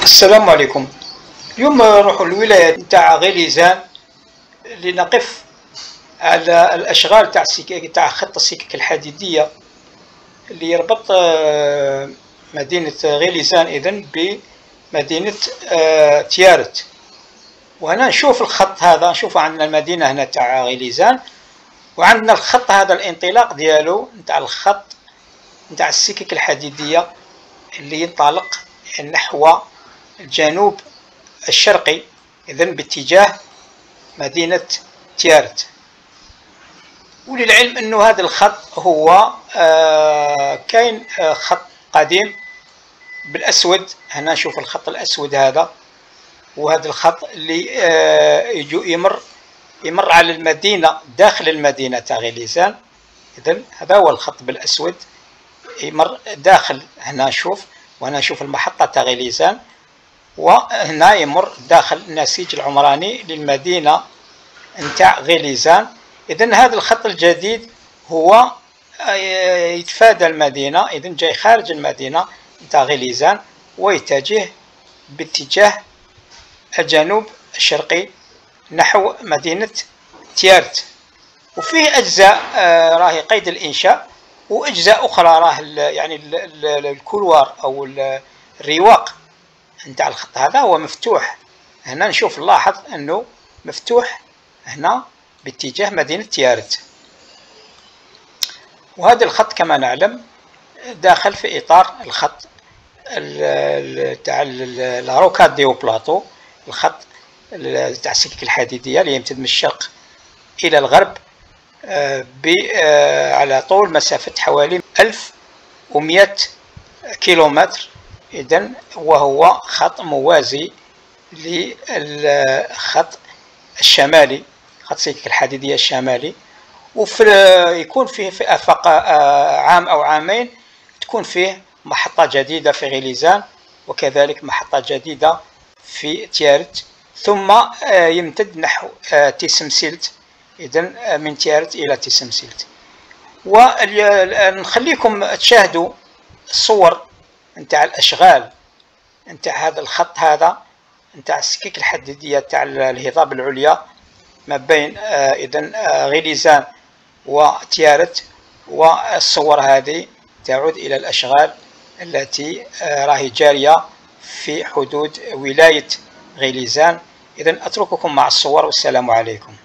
السلام عليكم. اليوم نروح الولاية نتاع غليزان لنقف على الأشغال تاع خط السكك الحديدية اللي يربط مدينة غليزان إذن بمدينة تيارت. وهنا نشوف الخط هذا، نشوف عندنا المدينة هنا تاع غليزان، وعندنا الخط هذا الانطلاق ديالو نتاع الخط نتاع السكك الحديدية اللي ينطلق نحو الجنوب الشرقي، إذن باتجاه مدينة تيارت. وللعلم أنه هذا الخط هو كاين خط قديم بالأسود، هنا نشوف الخط الأسود هذا، وهذا الخط اللي يمر على المدينة داخل المدينة تاع غليزان. إذن هذا هو الخط بالأسود يمر داخل، هنا نشوف، وهنا نشوف المحطة تاع غليزان، وهنا يمر داخل النسيج العمراني للمدينة نتاع غليزان. إذن هذا الخط الجديد هو يتفادى المدينة، إذن جاي خارج المدينة نتاع غليزان ويتجه باتجاه الجنوب الشرقي نحو مدينة تيارت. وفيه أجزاء راهي قيد الإنشاء، وأجزاء أخرى راه يعني الكولوار أو الرواق نتاع الخط هذا هو مفتوح. هنا نشوف نلاحظ أنه مفتوح هنا باتجاه مدينة تيارت. وهذا الخط كما نعلم داخل في إطار الخط تاع لاروكات ديو بلاطو، الخط تاع السكك الحديدية اللي يمتد من الشرق إلى الغرب على طول مسافة حوالي 1100 كيلومتر. إذن وهو خط موازي للخط الشمالي، خط السكك الحديدية الشمالي. يكون فيه في آفاق عام أو عامين تكون فيه محطة جديدة في غليزان، وكذلك محطة جديدة في تيارت، ثم يمتد نحو تيسمسلت، إذن من تيارت إلى تيسمسلت. ونخليكم تشاهدوا الصور نتاع الأشغال نتاع هذا الخط هذا نتاع السكك الحديدية تاع الهضاب العليا ما بين إذن غليزان وتيارت. والصور هذه تعود إلى الأشغال التي راهي جارية في حدود ولاية غليزان. إذن أترككم مع الصور، والسلام عليكم.